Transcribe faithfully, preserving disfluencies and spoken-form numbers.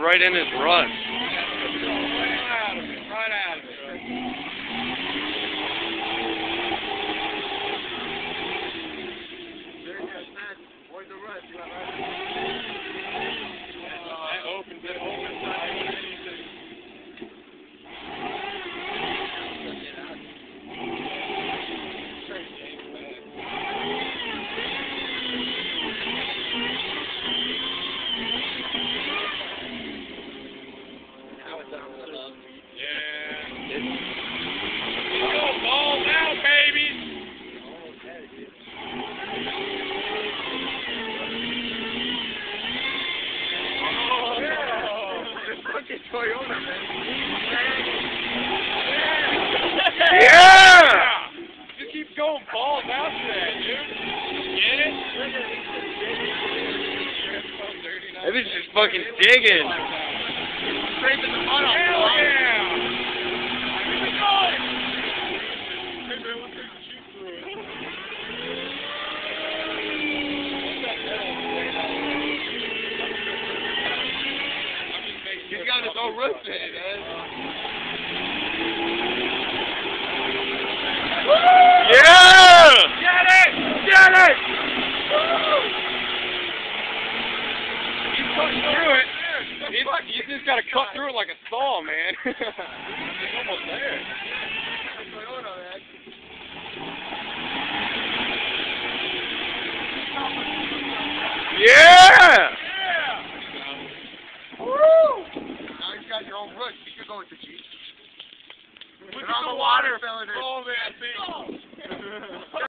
right in his rut. Toyota, man. Yeah! Just keep going balls out there, dude. Get it? That bitch just fucking digging. Scraping the mud off. Hell yeah! Keep it going! He's got his own roof in it, man. Yeah! Get it! Get it! He's cutting through it. He's, he's just got to cut through it like a saw, man.